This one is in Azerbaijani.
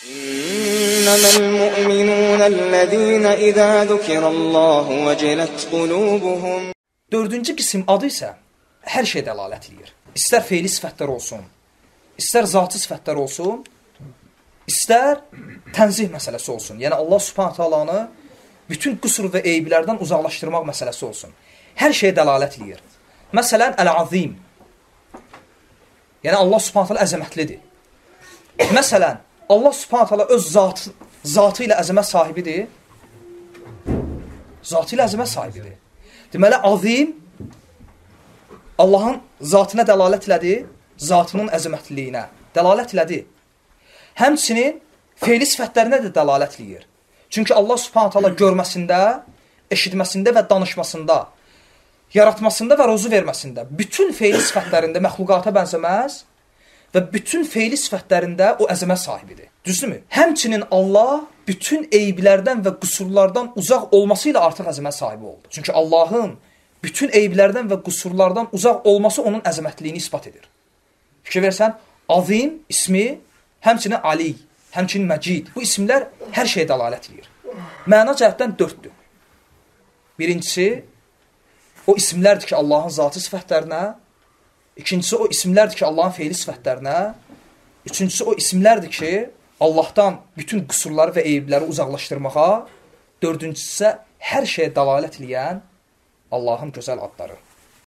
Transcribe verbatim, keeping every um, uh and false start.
İnnemel mu'minûnellezîne izâ zukirallâhu vecilet qulûbuhum. Dördüncü qism adı isə hər şey dəlalət edir. İstər feili sifətlər olsun, istər zatı sifətlər olsun, istər tənzih məsələsi olsun. Yəni Allah Subhanahu taalanı bütün qüsur və eyblərdən uzaqlaşdırmaq məsələsi olsun. Hər şey dəlalət edir. Məsələn, Əl-Azim. Yəni Allah Subhanahu taala əzəmətlidir. Məsələn, Allah Subhanahu taala öz zatı, zatı ilə əzəmət sahibidir. Zatı ilə əzəmət sahibidir. Deməli, azim Allahın zatına dəlalət elədi, zatının əzəmətliliyinə dəlalət elədi. Həmçinin feili sifətlərinə də dəlalət eləyir. Çünki Allah Subhanahu taala görməsində, eşitməsində və danışmasında, yaratmasında və ruzu verməsində, bütün feili sifətlərində məxluqata bənzəməz və bütün feili sifətlərində o əzəmət sahibidir. Düzdürmü? Həmçinin Allah bütün eyblərdən və qüsurlardan uzaq olması ilə artıq əzəmət sahibi oldu. Çünki Allahın bütün eyblərdən və qüsurlardan uzaq olması onun əzəmətliyini isbat edir. Fikir versən, Azim ismi, həmçinin Ali, həmçinin Məcid. Bu isimlər hər şeyə dəlalət edir. Məna cəhətdən dörddür. Birincisi, o isimlərdir ki, Allahın zatı sifətlərinə. İkincisi, o isimlərdir ki, Allahın feili sifətlərinə. Üçüncüsü, o isimlərdir ki, Allahdan bütün qüsurları və eybləri uzaqlaşdırmağa. Dördüncüsü isə hər şeyə dəlalət edən Allahın gözəl adları.